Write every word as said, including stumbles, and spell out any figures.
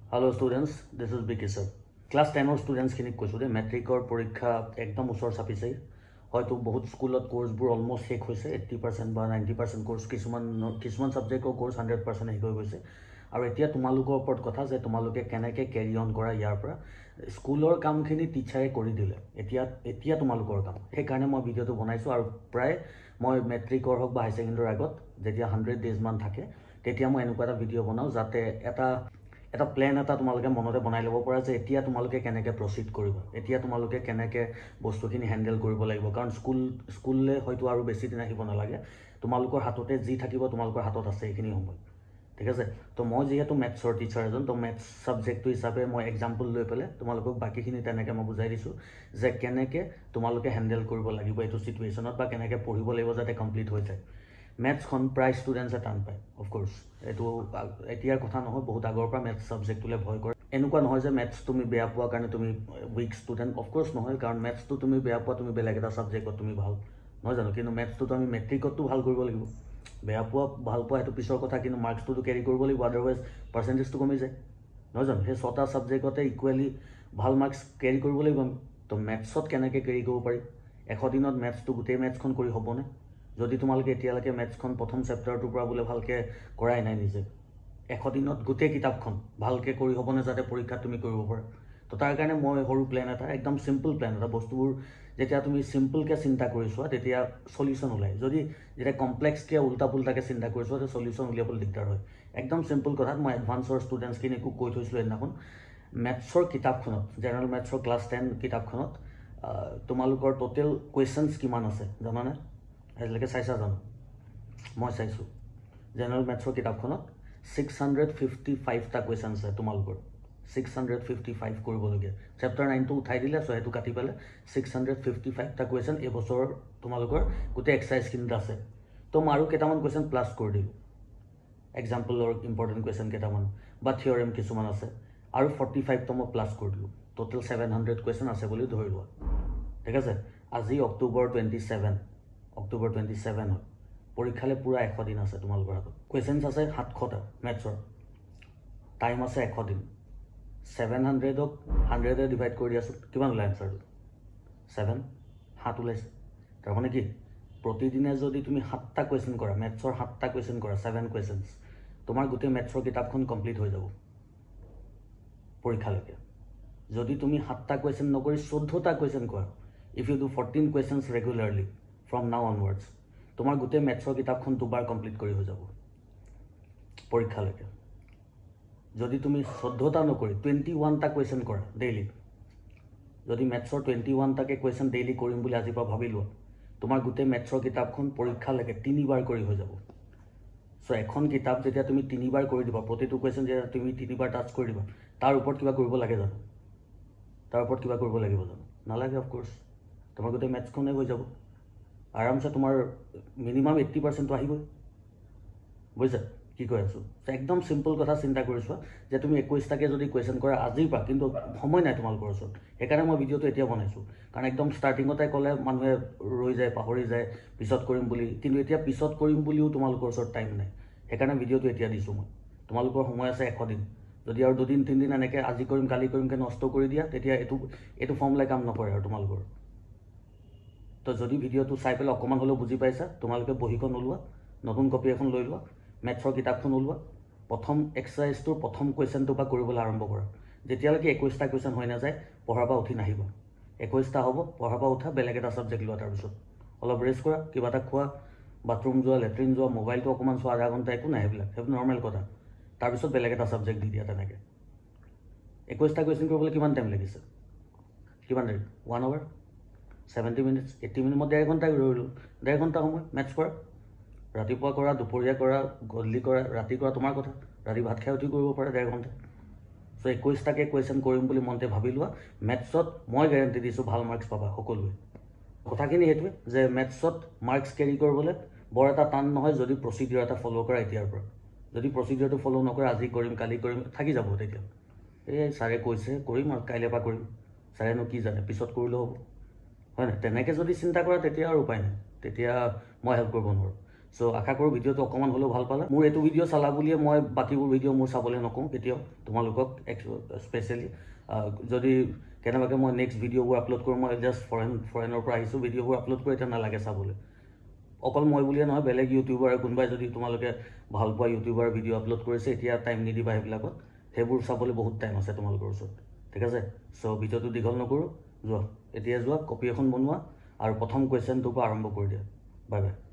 Hello students, this is Biki sir. Class ten or students খিনিক কৈছো দে মেট্ৰিকৰ পৰীক্ষা একদম ওচৰ চাপিছে হয়তো বহুত স্কুলত কোৰ্সবোৰ অলমোস্ট শেষ হৈছে eighty percent বা ninety percent কোৰ্স কিছুমান কিছুমান সাবজেক্টৰ কোৰ্স one hundred percent শেষ হৈ গৈছে আৰু এতিয়া তোমালোকৰ ওপৰত কথা যে তোমালোকে কেনেকৈ ক্যাৰি অন কৰা ইয়াৰ পৰা স্কুলৰ কামখিনি টিচাৰে কৰি দিলে এতিয়া এতিয়া তোমালোকৰ কাম সেইকাৰণে মই ভিডিঅটো বনাইছো আৰু প্ৰায় মই মেট্ৰিকৰ হক বা হাই সেকেন্ডাৰীৰ আগত যেতিয়া one hundred ডেজ মান থাকে তেতিয়া মই এনেকুৱা এটা ভিডিঅ বনাও যাতে এটা এটা প্ল্যান এটা তোমালোকে মনতে বনাই ল'ব পৰা যে এতিয়া তোমালোকে কেনেকৈ প্ৰসিড কৰিবা এতিয়া তোমালোকে কেনেকৈ বস্তুখিনি হ্যান্ডেল কৰিব লাগিব কাৰণ স্কুল স্কুললে হয়তো আৰু বেছি দিন আহিব নালাগে তোমালোকৰ হাততে যি থাকিব তোমালোকৰ হাতত আছে এইখিনি সময় ঠিক আছে তো মই যেহেতু ম্যাথছৰ টিচাৰ এজন তো ম্যাথছ সাবজেক্টটো হিচাপে মই এক্সাম্পল লৈ পেলে তোমালোকক বাকিখিনি তেনেকৈ মই বুজাই দিছো যে কেনেকৈ তোমালোকে হ্যান্ডেল কৰিব লাগিব এইটো সিচুৱেচনত বা কেনেকৈ পঢ়িব লাগিব যাতে কমপ্লিট হৈ যায় Maths খন প্ৰায় ষ্টুডেন্টছে টান পায় অফ কোৰ্স এটো এতিয়াৰ কথা নহয় বহুত আগৰ পৰা ম্যাথছ সাবজেক্টলে ভয় কৰে এনেকুৱা নহয় যে ম্যাথছ তুমি বেয়া পোৱা কাৰণে তুমি উইক ষ্টুডেন্ট অফ কোৰ্স নহয় কাৰণ ম্যাথছটো তুমি বেয়া পোৱা তুমি বেলেগ এটা সাবজেক্টত তুমি ভাল নহয় জানো কিন্তু ম্যাথছটো আমি মেট্ৰিকতো ভাল কৰিব লাগিব বেয়া পোৱা ভাল পোৱা এটো পিছৰ কথা কিন্তু মাৰ্কছটো ক্যাৰি কৰিব লাগিব আদাৰৱাইজ পাৰ্চেন্টেজটো কমি যায় নহয় জানো সেই ছটা সাবজেক্টতে ইকুৱেলি ভাল মাৰ্কছ ক্যাৰি কৰিব লাগিব তো ম্যাথছত কেনেকৈ ক্যাৰি কৰিব পাৰি এশ দিনত ম্যাথছটো গোটেই ম্যাথছখন কৰি হ'বনে যদি তোমালোকে এতিয়ালৈকে ম্যাথছখন প্ৰথম চেপ্টাৰটোৰ পৰা বলে ভালকে কৰাই নাই নিজে এশ দিনত গোটেই কিতাপখন ভালকে কৰি হ'বনে যাতে পৰীক্ষা তুমি কৰিব পাৰা তো তাৰ কাৰণে মই সৰু প্ল্যান এটা একদম সিম্পল প্ল্যান এটা বস্তুবোৰ যেতিয়া তুমি সিম্পলকে চিন্তা কৰিছোৱা তেতিয়া সলিউশন ওলাই যদি যেটা কমপ্লেক্স কে উল্টা পুল্টাকে চিন্তা কৰিছোৱা তে সলিউশন উলিয়াবলৈ দিগদাৰ হয় একদম সিম্পল কথাত মই এডভান্সৰ ষ্টুডেন্টছ খিনিকো কৈ থৈছিলো এদিনাখন ম্যাথছৰ কিতাপখনত জেনাৰেল ম্যাথছৰ ক্লাছ ten কিতাপখনত তোমালোকৰ টোটাল কোৱেশ্চনছ কিমান আছে জানানে আজিলৈকে চাইছা জানো মই চাইছো জেনাৰেল ম্যাথছৰ কিতাপখনত six hundred fifty-five টা কোৱেশ্চন আছে তোমালোকৰ six hundred fifty-five কৰিবলগীয়া চেপ্টাৰ nine টো উঠাই দিলে সো হেতু কাটি পেলে six hundred fifty-five টা কোৱেশ্চন এই বছৰ তোমালোকৰ গোটে এক্সাৰসাইজ কিনিত আছে তো মাৰু কেটামান কোৱেশ্চন প্লাস কৰি দিলো এক্সাম্পলৰ ইম্পৰ্টেন্ট কোৱেশ্চন কেটামান বা থিওৰেম কিছুমান আছে আৰু forty-five টা মই প্লাস কৰি দিলো টোটাল seven hundred কোৱেশ্চন আছে বুলি ধৰি লোৱা ঠিক আছে আজি অক্টোবৰ twenty-seven অক্টোবৰ twenty-seven হয় পৰীক্ষালে পুৰা এশ দিন আছে তোমালোকৰ হাতত কোৱেশ্চনছ আছে সাতশ টা ম্যাথছৰ টাইম আছে এশ দিন seven hundred ক one hundred এ ডিভাইড কৰি দিয়াছো কিমান ওলাই আনসাৰটো seven সাত ওলাইছে তাৰ মানে কি প্ৰতিদিনে যদি তুমি সাতটা কোৱেশ্চন কৰা ম্যাথছৰ সাতটা কোৱেশ্চন কৰা seven কোৱেশ্চনছ তোমাৰ গোটেই ম্যাথছৰ কিতাপখন কমপ্লিট হৈ যাব পৰীক্ষালৈকে যদি তুমি সাতটা কোৱেশ্চন নকৰি চৈধ্য টা কোৱেশ্চন কৰা if you do fourteen questions regularly from now onwards তোমার গোটে ম্যাথছৰ কিতাপখন দুবাৰ কমপ্লিট কৰি হৈ যাব পৰীক্ষালৈকে যদি তুমি চৈধ্য টা নকৰি twenty-one টা কোৱেশ্চন কৰা ডেইলি যদি ম্যাথছৰ twenty-one টাকে কোৱেশ্চন ডেইলি কৰিম বুলি আজি পৰা ভাবিলো তোমাৰ গোটে ম্যাথছৰ কিতাপখন পৰীক্ষালৈকে তিনিবাৰ কৰি হৈ যাব সো এখন কিতাপ যেতিয়া তুমি তিনিবাৰ কৰি দিবা প্ৰতিটো কোৱেশ্চন যেতিয়া তুমি তিনিবাৰ টাচ কৰি দিবা তাৰ ওপৰত কিবা কৰিব লাগে জানো তাৰ ওপৰত কিবা কৰিব লাগিব জানো নালাগে অফ কোৰ্স তোমাৰ গোটে ম্যাথছখনে হৈ যাব आराम से तुम्हार मिनिमाम eighty percent तो আহিবই বুঝছা কি কৈ আছো একদম সিম্পল কথা চিন্তা কৰিছো যে তুমি twenty-one টাকে যদি কোৱেশ্চন কৰা আজি পা কিন্তু সময় নাই তোমালোকৰ ওচৰত একাৰণে মই ভিডিওটো এতিয়া বনাইছো কাৰণ একদম ষ্টাৰ্টিংতে ক'লে মানুহে ৰৈ যায় পাহৰি যায় পিছত কৰিম বুলি কিন্তু এতিয়া পিছত কৰিম বুলিও তোমালোকৰ ওচৰত টাইম নাই একাৰণে ভিডিওটো এতিয়া দিছো মই তোমালোকৰ সময় আছে এশ দিন যদি আৰু দুদিন তিনদিন এনেকে আজি কৰিম কালি কৰিম কে নষ্ট কৰি দিয়া তেতিয়া এটো এটো ফৰ্মুলাই কাম নকৰে আৰু তোমালোকৰ তো যদি ভিডিওটো চাই পেলে অকমান হলো বুজি পাইছা তোমালোকে বহিখন ওলোৱা নতুন কপি এখন লৈ লোৱা ম্যাথছৰ কিতাপখন ওলোৱা প্ৰথম এক্সাৰসাইজটো প্ৰথম কোৱেশ্চনটো পা কৰিবলৈ আৰম্ভ কৰা যেতিয়ালৈকে twenty-one টা কোৱেশ্চন হৈ না যায় পঢ়াৰ পৰা উঠি নাহিবা twenty-one টা হ'ব পঢ়াৰ পৰা উঠা বেলেগ এটা সাবজেক্ট লোৱা তাৰ পিছত অলপ ৰেষ্ট কৰা কিবা এটা খোৱা বাথৰুম যোৱা লেট্ৰিন যোৱা মোবাইলটো অকমান চোৱা আধা ঘণ্টা একো নাই হেবিলাক হেব নৰমাল কথা তাৰ পিছত বেলেগ এটা সাবজেক্ট দি দিয়া তেনেকে twenty-one টা কোৱেশ্চন কৰিবলৈ কিমান টাইম লাগিছে কিমান দেৰি one hour seventy minutes eighty minutes মই দেড় ঘন্টা ৰইলো দেড় ঘন্টা সময় ম্যাথছ কৰা ৰাতিপুৱা কৰা দুপৰীয়া কৰা গধূলি কৰা ৰাতি কৰা তোমাৰ কথা ৰাতি ভাত খাই উঠি কৰিব পাৰা দেড় ঘন্টা সো twenty-one টাকে কোৱেশ্চন কৰিম বুলি মনতে ভাবিলোৱা ম্যাথছত মই গ্যাৰান্টি দিছো ভাল মাৰ্কছ পাবা সকলোৱে কথাখিনি হেতুৱে যে ম্যাথছত মাৰ্কছ ক্যাৰি কৰিবলৈ বৰ এটা টান নহয় যদি প্ৰসিডিউৰ এটা ফলো কৰা এতিয়াৰ পৰা যদি প্ৰসিডিউৰটো ফলো নকৰা আজি কৰিম কালি কৰিম থাকি যাব তেতিয়া এই সাৰে কৈছে কৰিম আৰু কাইলে পা কৰিম সাৰেনো কি জানে পিছত কৰিলে হ'ব হয় না তেনেকে যদি চিন্তা কৰা তেতিয়া আৰু উপায় নাই তেতিয়া মই হেল্প কৰিব নোৱাৰো সো আশা কৰোঁ ভিডিঅ'টো অকণমান হ'লেও ভাল পালা মোৰ এইটো ভিডিঅ' চালা বুলিয়ে মই বাকীবোৰ ভিডিঅ' মোৰ চাবলৈ নকওঁ কেতিয়াও তোমালোকক স্পেচিয়েলি যদি কেনেবাকৈ মই নেক্সট ভিডিঅ'বোৰ আপলোড কৰোঁ মই জাষ্ট ফৰেন ফৰেনৰ পৰা আহিছোঁ ভিডিঅ'বোৰ আপলোড কৰি এতিয়া নালাগে চাবলৈ অকল মই বুলিয়ে নহয় বেলেগ ইউটিউবাৰ কোনোবাই যদি তোমালোকে ভাল পোৱা ইউটিউবাৰ ভিডিঅ' আপলোড কৰিছে এতিয়া টাইম নিদিবা সেইবিলাকত সেইবোৰ চাবলৈ বহুত টাইম আছে তোমালোকৰ ওচৰত ঠিক আছে সো ভিডিঅ'টো দীঘল নকৰোঁ যোৱা এতিয়া যোৱা কপি এখন বনোৱা আৰু প্ৰথম কুৱেশ্যনটোৰ পৰা আৰম্ভ কৰি দিয়া বাই বাই